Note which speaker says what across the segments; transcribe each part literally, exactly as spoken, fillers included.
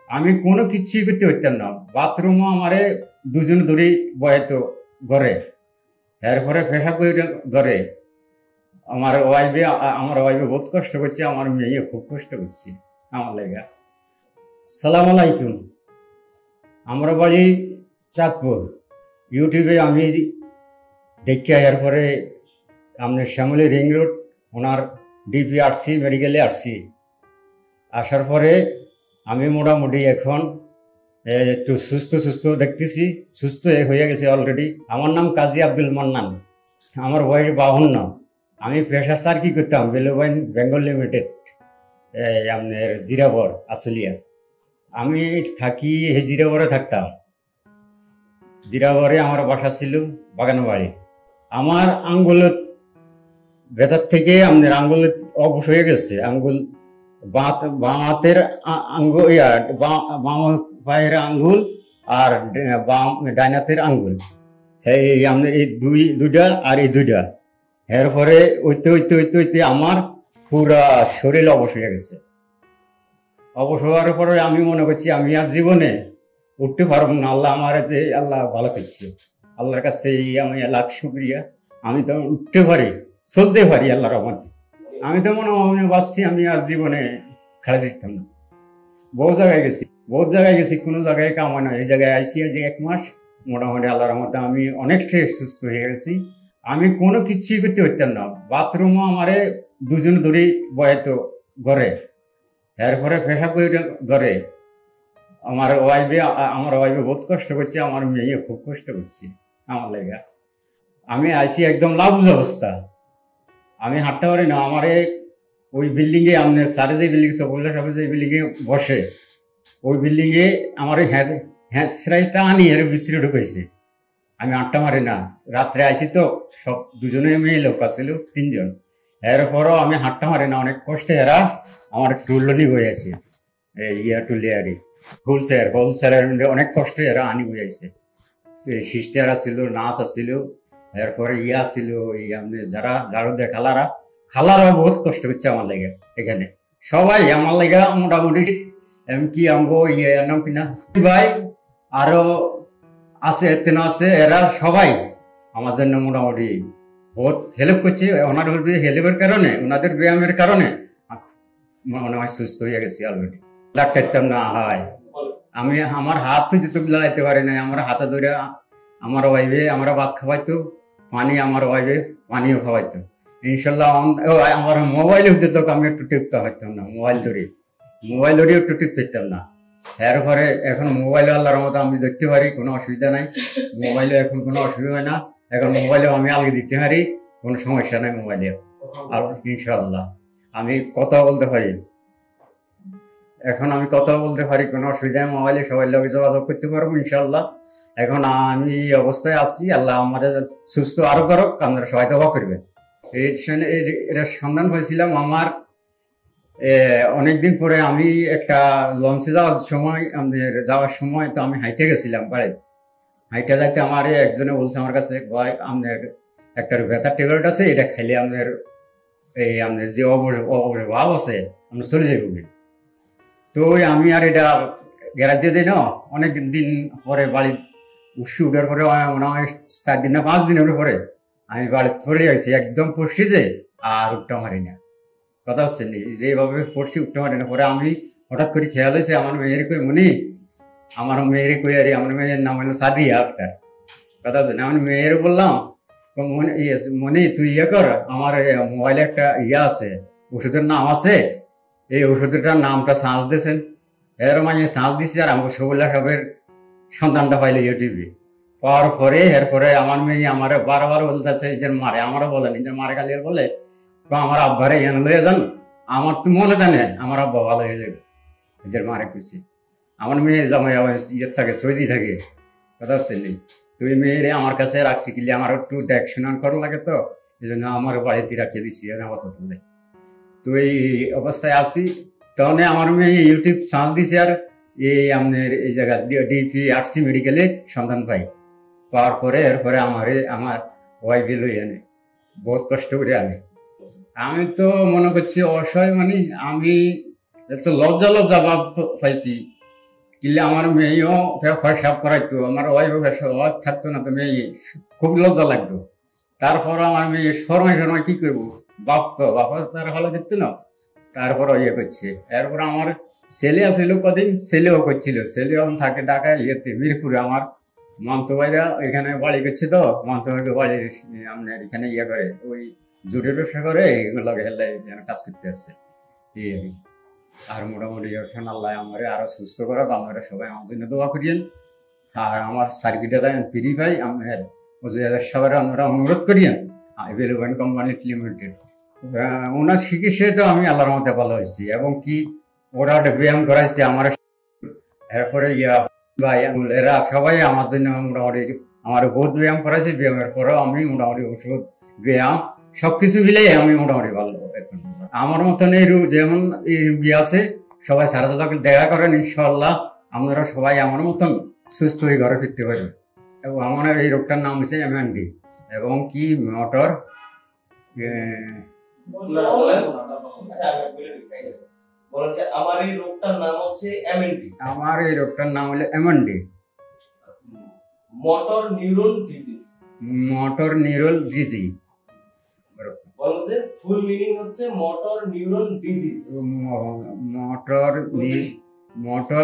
Speaker 1: আমি কোনো কিছুই করতে পারতাম না। বাথরুমও আমারে দুজন ধরে বয়াতো ঘরে, এরপরে পেশাব করে ধরে। আমার ওয়াইফে আমার ওয়াইফে বহুত কষ্ট করছে, আমার মেয়ে খুব কষ্ট করছে আমার লেগা। সালাম আলাইকুম। আমার বাড়ি চাঁদপুর। ইউটিউবে আমি দেখি এরপরে আপনার শ্যামলী রিং রোড ওনার ডিপি আসছি, মেডিকেলে আসছি। আসার পরে আমি মোটামুটি এখন একটু সুস্থ সুস্থ দেখতেছি, সুস্থ হয়ে গেছে অলরেডি। আমার নাম কাজী আব্দুল মান্নান, আমার বয়স বাউন্ন। আমি পেশা চাকরি করতাম বেলুবাইন বেঙ্গল লিমিটেড, আপনার জিরাবর আসলিয়া। আমি থাকি জিরাবরে থাকতাম। জিরাবরে আমার বাসা ছিল বাগান বাড়ি। আমার আঙ্গুল ভেতর থেকে আপনার আঙ্গুল অবশ হয়ে গেছে। আঙ্গুল বাম হাতের আঙ্গুল, বাম পায়ের আঙ্গুল আর বাম ডাইন হাতের আঙ্গুল, এই আপনার এই দুই দুইটা আর এই দুইটা। এরপরে ওইতে ওইতে ওইতে ওইতে আমার পুরা শরীর অবশ হয়ে গেছে। অবশ হওয়ার পরে আমি মনে করছি আমি আর জীবনে উঠতে পারবো না। আল্লাহ আমার যে আল্লাহ ভালো করছে, আল্লাহর কাছে আমি লাখ শুক্রিয়া। আমি তো উঠতে পারি, চলতে পারি আল্লাহর রহমতে। আমি তো মনে মনে ভাবছি আমি আর জীবনে খেলা দিতাম না। বহু জায়গায় গেছি, বহুত জায়গায় গেছি, কোনো জায়গায় কাম হয় না। এই জায়গায় আইসি যে এক মাস মোটামুটি আল্লাহর রহমতে আমি অনেকটাই সুস্থ হয়ে গেছি। আমি কোনো কিছুই করতে পারতাম না। বাথরুমও আমারে দুজন ধরে বয়াতো ঘরে, এরপরে পেশাব করে ধরে। আমার ওয়াইফে আমার ওয়াইফে বহুত কষ্ট করছে, আমার মেয়ে খুব কষ্ট করছে আমার লেগা। আমি আইসি একদম লাভুজ অবস্থা, আমি হাঁটতে পারি না। আমার ওই বিল্ডিং এ আপনার সারে যে বিল্ডিং সবুল্লা সব যে বিল্ডিং এ বসে, ওই বিল্ডিং এ আমার হ্যাঁচড়াইটা আনি এর ভিতরে ঢুকেছে। আমি আটটা মারি না। রাত্রে আইসি তো সব দুজনে মেয়ে লোক আছিল, তিনজন। এরপরও আমি হাঁটতে মারি না, অনেক কষ্টে এরা আমার টুলনি বয়ে আছে, ইয়া টুলি আর হোলসেল হোলসেলের অনেক কষ্টে এরা আনি বয়ে আছে। সিস্টার আসছিল, নার্স আসছিল, এরপরে ইয়া ছিল যারা ঝাড়ু দেয় খালারা, খালারাও বহুত কষ্ট করছে আমার লেগে। এখানে সবাই আমার লেগে মোটামুটি এমনকি আমগো ইয়ে নাম কিনা ভাই আরো আছে, এতেন আছে, এরা সবাই আমার জন্য মোটামুটি বহুত হেল্প করছে। ওনাদের হেল্পের কারণে, ওনাদের ব্যায়ামের কারণে মনে হয় সুস্থ হয়ে গেছি অলরেডি। ডাক্তার না হয় আমি আমার হাত তো যেতে লাগাইতে পারি না। আমার হাতে ধরে আমার ওয়াইফে আমরা ভাত খাওয়াইতো, পানি আমার ওয়াইফে পানিও খাওয়াইতো। ইনশাল্লাহ আমার মোবাইলে হতে তো আমি একটু টিপতে পারতাম না, মোবাইল ধরে মোবাইল ধরে একটু টিপতে পারতাম না। এরপরে এখন মোবাইলে আল্লাহর মতো আমি দেখতে পারি, কোনো অসুবিধা নাই। মোবাইলে এখন কোনো অসুবিধা হয় না। এখন মোবাইলেও আমি আলগে দিতে পারি, কোনো সমস্যা নাই মোবাইলে। আর ইনশাল্লাহ আমি কথা বলতে পারি, এখন আমি কথা বলতে পারি, কোনো অসুবিধা নেই। মোবাইলে সবাই লোক যোগাযোগ করতে পারবো ইনশাল্লাহ। এখন আমি এই অবস্থায় আছি, আল্লাহ আমাদের সুস্থ আরো করুক, আপনারা সবাই দোয়া করবেন। এটা সন্ধান হয়েছিলাম আমার অনেকদিন পরে। আমি একটা লঞ্চে যাওয়ার সময়, আমাদের যাওয়ার সময় তো আমি হাইটে গেছিলাম বাড়ি। হাইটে যাইতে আমার একজনে বলছে আমার কাছে, ভাই আপনার একটা ব্যথার ট্যাবলেট আছে, এটা খাইলে আপনার এই আপনার যে অভাব আছে আপনার চলে যাবে। তো আমি আর এটা গ্যারান্টি দিই না। অনেক দিন পরে বাড়ি উঠছি, উঠার পরে মনে হয় চার দিন না পাঁচ দিনের পরে আমি বাড়ি পড়ে গেছি একদম পড়ছিছে, আর উঠতে পারি না। কথা হচ্ছে নি যেভাবে পড়ছি উঠতে পারি না। পরে আমি হঠাৎ করে খেয়াল হয়েছে আমার মেয়ের কই মনি, আমার মেয়ের কই আর আমার মেয়ের নাম হলো সাদিয়া আক্তার। কথা হচ্ছে না, আমি মেয়ের বললাম মনি তুই ইয়ে কর, আমার মোবাইলে একটা ইয়ে আছে, ওষুধের নাম আছে, এই ওষুধটার নামটা সার্চ দিয়েছেন। এর মানে সার্চ দিচ্ছি আর আমাকে সবুল্লা সাহেবের সন্তানটা পাইলে ইউটিউবে পাওয়ার পরে এরপরে আমার মেয়ে আমার বারবার বলতেছে নিজের মারে, আমারও বলে নিজের মারে খালি বলে আমার আব্বারে এনে লয়ে যান, আমার তো মনে জানে আমার আব্বা ভালো হয়ে যাবে। নিজের মারে খুশি। আমার মেয়ে জামাই ইয়ে থাকে, সৌদি থাকে। কথা হচ্ছে নেই, তুই মেয়েরে আমার কাছে রাখছি কিলি আমার একটু দেখাশোনা করা লাগে, তো এই জন্য আমার বাড়িতে রাখিয়ে দিচ্ছি আমার কথা। তো এই অবস্থায় আছি, তখন আমার মেয়ে ইউটিউব সার্চ দিছে আর এই আপনার এই জায়গা ডিপি আসছি মেডিকেলে সন্ধান পাই। পাওয়ার পরে এরপরে আমার আমার ওয়াইফে লই আনে, বহুত কষ্ট করে আনে। আমি তো মনে করছি অসহায়, মানে আমি লজ্জা লজ্জা ভাব পাইছি কিনলে আমার মেয়েও সাপ করাইতো, আমার ওয়াইফ ওয়াইফ থাকতো না, তো মেয়ে খুব লজ্জা লাগতো। তারপর আমার মেয়ে শর্মায় শর্মায় কি করবো, বাপ তো বাপ তার ভালো দেখতো না, তারপর ইয়ে করছে। এরপর আমার ছেলে আসছিল কদিন, ছেলেও করছিল, ছেলেও থাকে ঢাকায় ইয়েতে মিরপুরে। আমার মামতো ভাইরা এখানে বাড়ি করছে, তো মামতো ভাইকে বাড়ি আপনার এখানে ইয়ে করে, ওই জুটের ব্যবসা করে, এগুলো হেলে কাজ করতে আসছে। এই আর মোটামুটি আল্লাহ আমার আরো সুস্থ করক, আপনারা সবাই আমার জন্য দোয়া করিয়েন। আর আমার সার্কিটে দেন ফ্রি ভাই, আপনার সবাই আমরা অনুরোধ করিয়েন ভ্যালুভেন কোম্পানি লিমিটেড। ওনার চিকিৎসায় তো আমি আল্লাহর মধ্যে ভালো হয়েছি, এবং কি ওরা ব্যায়াম করাইছে আমার। এরপরে ইয়া ভাই এরা সবাই আমার জন্য মোটামুটি আমার বহুত ব্যায়াম করাইছে, ব্যায়ামের পরেও আমি মোটামুটি ওষুধ ব্যায়াম সবকিছু মিলেই আমি মোটামুটি ভালো। এখন আমার মতন এই রোগ যেমন এই রুগী আছে, সবাই সারা সাথে দেখা করেন, ইনশাল্লাহ আপনারা সবাই আমার মতন সুস্থ হয়ে ঘরে ফিরতে পারবেন। এবং আমার এই রোগটার নাম হচ্ছে এমএনডি, এবং কি মোটর
Speaker 2: আমার এই রোগটার নাম হচ্ছে এমএনডি।
Speaker 1: আমার এই রোগটার নাম হলো MND,
Speaker 2: motor neuron disease.
Speaker 1: Motor neuron disease
Speaker 2: বলছে ফুল মিনিং হচ্ছে motor neuron disease.
Speaker 1: Motor motor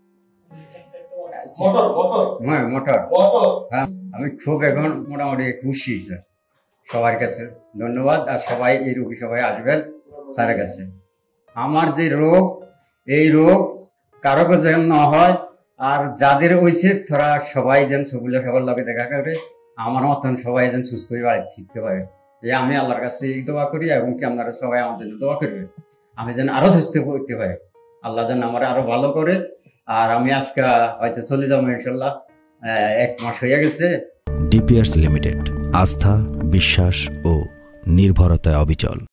Speaker 2: motor motor
Speaker 1: হ্যাঁ মোটর
Speaker 2: মোটর।
Speaker 1: হ্যাঁ, আমি খুব এখন মোটামুটি খুশি স্যার, সবার কাছে ধন্যবাদ। আর সবাই এই রোগী সবাই আসবেন স্যারের কাছে। আমার যে রোগ, এই রোগ কারো যেন না হয়, আর যাদের হয়েছে তারা সবাই যেন সবগুলো সবার লগে দেখা করে আমার মতন সবাই যেন সুস্থ হয়ে বাড়ি ফিরতে পারে। এই আমি আল্লাহর কাছে দোয়া করি, এবং কি আপনারা সবাই আমার জন্য দোয়া করবেন, আমি যেন আরো সুস্থ করতে পারি, আল্লাহ যেন আমার আরো ভালো করে। আর আমি আজকে হয়তো চলে যাবো ইনশাল্লাহ, এক মাস হয়ে গেছে।
Speaker 3: ডিপিআরস লিমিটেড, আস্থা, বিশ্বাস ও নির্ভরতায় অবিচল।